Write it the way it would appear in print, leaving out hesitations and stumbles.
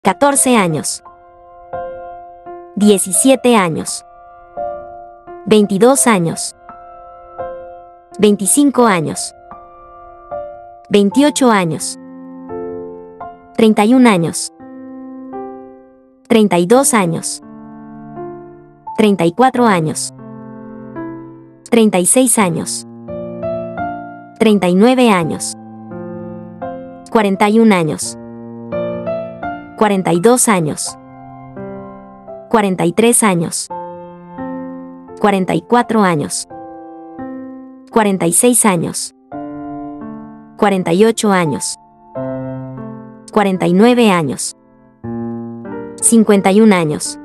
14 años, 17 años, 22 años, 25 años, 28 años, 31 años, 32 años, 34 años, 36 años, 39 años, 41 años, 42 años, 43 años, 44 años, 46 años, 48 años, 49 años, 51 años,